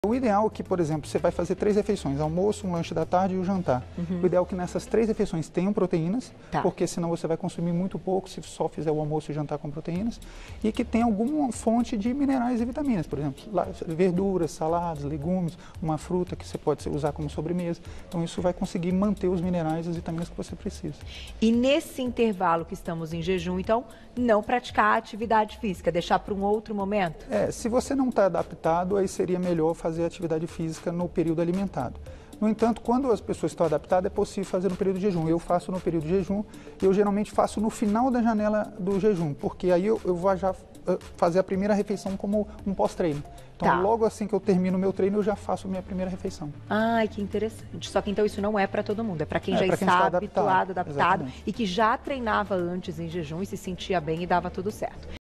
O ideal é que, por exemplo, você vai fazer 3 refeições, almoço, um lanche da tarde e o jantar. O ideal é que nessas 3 refeições tenham proteínas, porque senão você vai consumir muito pouco se só fizer o almoço e o jantar com proteínas, e que tenha alguma fonte de minerais e vitaminas, por exemplo, verduras, saladas, legumes, uma fruta que você pode usar como sobremesa. Então isso vai conseguir manter os minerais e as vitaminas que você precisa. E nesse intervalo que estamos em jejum, então, não praticar atividade física, deixar para um outro momento? Se você não está adaptado, aí seria melhor fazer atividade física no período alimentado. No entanto, quando as pessoas estão adaptadas, é possível fazer no período de jejum. Eu faço no período de jejum, eu geralmente faço no final da janela do jejum, porque aí eu vou já fazer a primeira refeição como um pós-treino. Então, logo assim que eu termino o meu treino, eu já faço a minha primeira refeição. Ai, que interessante. Só que então isso não é para todo mundo, é para quem já quem está habituado, adaptado e que já treinava antes em jejum e se sentia bem e dava tudo certo.